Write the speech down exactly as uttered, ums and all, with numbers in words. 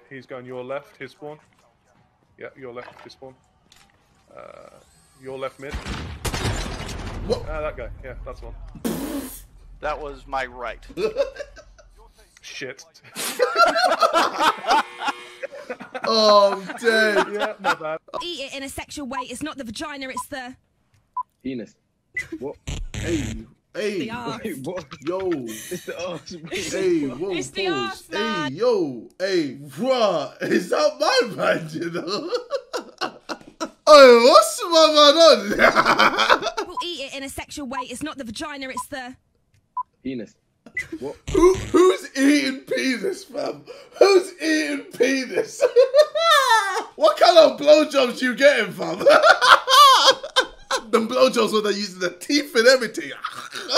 he's going your left, his spawn. Yeah, your left, his spawn. Uh, your left mid. What? Ah, that guy. Yeah, that's one. That was my right. Shit. Oh, I'm dead. Yeah, not bad. Eat it in a sexual way. It's not the vagina, it's the... Penis. What? Hey, hey. The arse. Wait, what? Yo. It's the arse. Hey, whoa, It's the pause. arse, Hey, man. yo. Hey, bruh. Is that my man, you know? Oh, what's my man on? We'll eat it in a sexual way. It's not the vagina, it's the... Penis. What? Who, who's eating penis, fam? Who's eating penis? What kind of blowjobs you getting, fam? Them blowjobs where they're using the teeth and everything.